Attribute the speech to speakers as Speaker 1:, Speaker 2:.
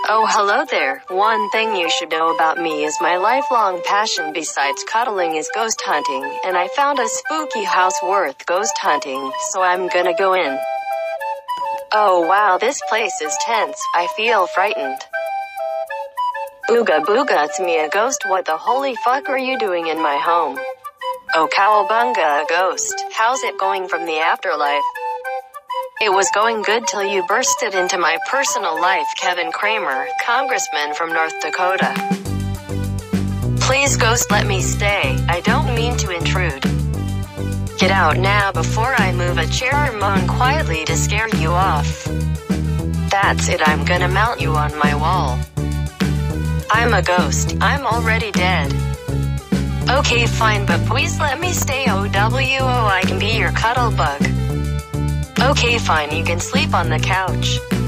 Speaker 1: Oh, hello there. One thing you should know about me is my lifelong passion besides cuddling is ghost hunting, and I found a spooky house worth ghost hunting, so I'm gonna go in. Oh wow, this place is tense. I feel frightened. Ooga booga, it's me, a ghost. What the holy fuck are you doing in my home? Oh cowabunga, a ghost. How's it going from the afterlife? It was going good till you bursted into my personal life. Kevin Cramer, congressman from North Dakota. Please ghost, let me stay. I don't mean to intrude. Get out now before I move a chair or moan quietly to scare you off. That's it, I'm gonna mount you on my wall. I'm a ghost, I'm already dead. Okay fine, but please let me stay. OWO, I can be your cuddle bug. Okay fine, you can sleep on the couch.